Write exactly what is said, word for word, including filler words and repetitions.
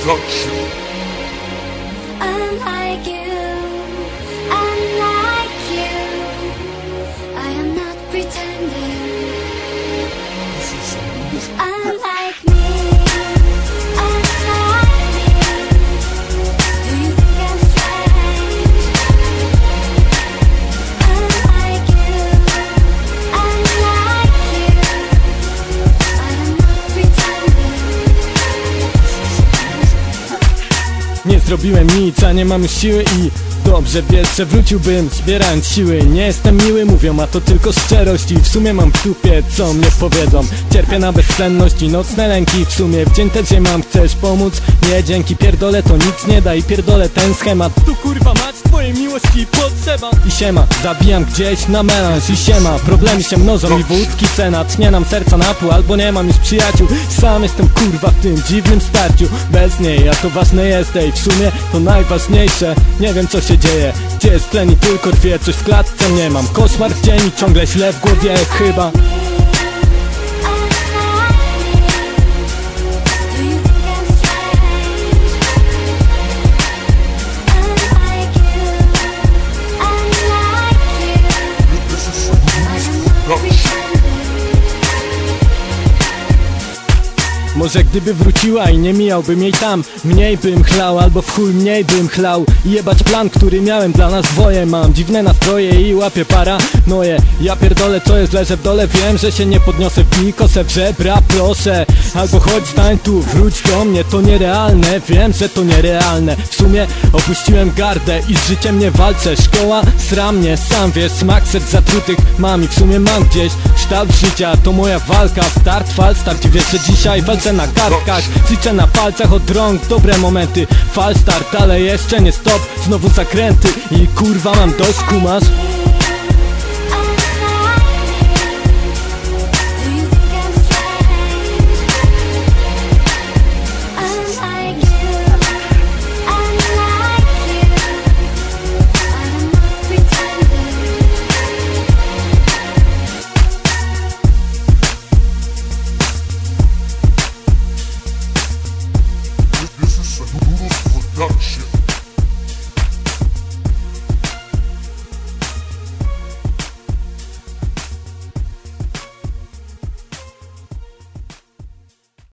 Production. Unlike you, unlike you, I am not pretending. Unlike me, unlike me, do you think I'm strange? Unlike you, unlike you, I am not pretending. Nie zrobiłem nic, a nie mam już siły i dobrze wiesz, że wróciłbym zbierając siły. Nie jestem miły, mówią, a to tylko szczerość. I w sumie mam w dupie, co mnie powiedzą. Cierpię na bezsenność i nocne lęki. W sumie w dzień też je mam, chcesz pomóc? Nie, dzięki, pierdolę, to nic nie da i pierdolę ten schemat. Tu kurwa mać, twojej miłości potrzeba. I siema, zabijam gdzieś na melanż. I siema, problemy się mnożą i wódki cena. Tnie nam serca na pół, albo nie mam już przyjaciół. Sam jestem kurwa w tym dziwnym starciu. Bez niej, a to ważne jest, ej, w sumie to najważniejsze. Nie wiem co się dzieje, gdzie jest tlen i tylko rwie. Coś w klatce nie mam, koszmar w dzień i ciągle źle w głowie chyba. Może gdyby wróciła i nie mijałbym jej tam, mniej bym chlał, albo w chuj mniej bym chlał. I jebać plan, który miałem dla nas dwoje. Mam dziwne nastroje i łapię para noje. Ja pierdolę co jest, leżę w dole. Wiem, że się nie podniosę w dni, kosę w żebra, proszę. Albo chodź, stań tu, wróć do mnie. To nierealne, wiem, że to nierealne. W sumie opuściłem gardę i z życiem nie walczę. Szkoła sra mnie, sam wiesz, smak serc zatrutych mam. I w sumie mam gdzieś kształt życia, to moja walka. Start, fal, start i wiesz, że dzisiaj walczę na kartkach, liczę na palcach od rąk dobre momenty. Fal start, ale jeszcze nie stop, znowu zakręty i kurwa mam dość, kumasz? Production.